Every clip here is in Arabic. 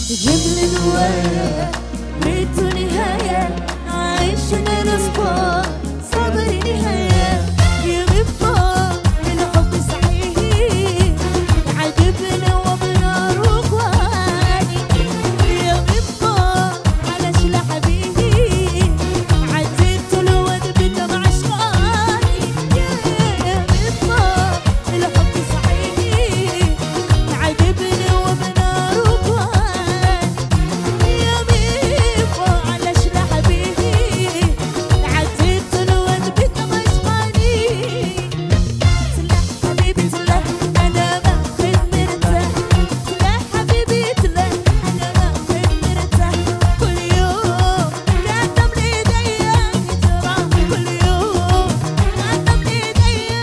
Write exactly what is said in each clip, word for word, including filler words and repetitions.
جيب لي نوايا ريت نهاية عايش انا الاسبوع صبري نهاية يا بيبقى الحب صحيح عجبنا وبنار وقواني يا بيبقى علاش لحبيبي عديت الواد بدمع عشقاني يا بيبقى الحب صحيح عجبنا وبنار وقواني يا بيبقى علاش لحبيبي عديت الواد بدمع عشقاني تلا حبيبي تلا انا باخد مرتاح تلا حبيبي تلا انا باخد مرتاح كل يوم قدم لي ايديا ترى كل يوم قدم لي ايديا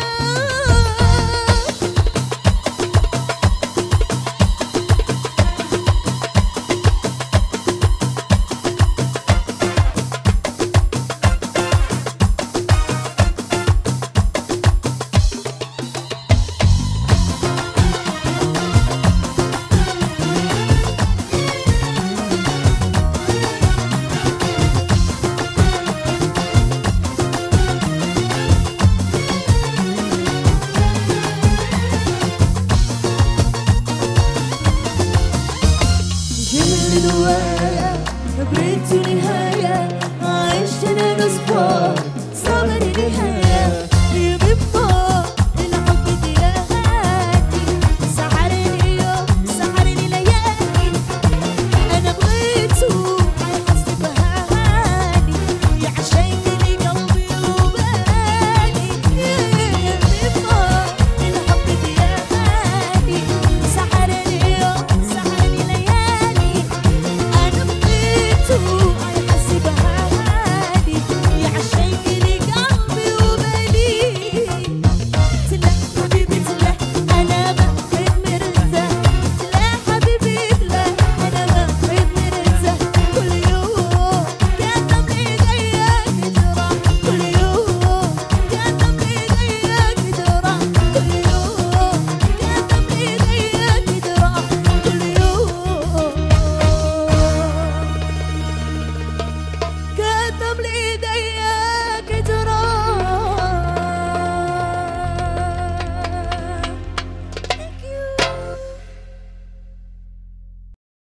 جيب لي نوايا بريت نهاية عايش انا الاسبوع صبري نهاية يا بيبقى الحب ديالي سحرني يوم سحرني ليالي انا بغيتو حاسس بهاني يعشقني قلبي وبالي يا بيبقى الحب ديالي سحرني يوم سحرني ليالي انا بغيتو حاسس بهاني يعشقني قلبي وبالي تلا حبيبي تلا انا باخد مرتاح تلا حبيبي تلا انا باخد مرتاح كل يوم قدم لي ايديا ترى كل يوم قدم لي ايديا ترى كل يوم قدم لي ايديا ترى كل يوم قدم لي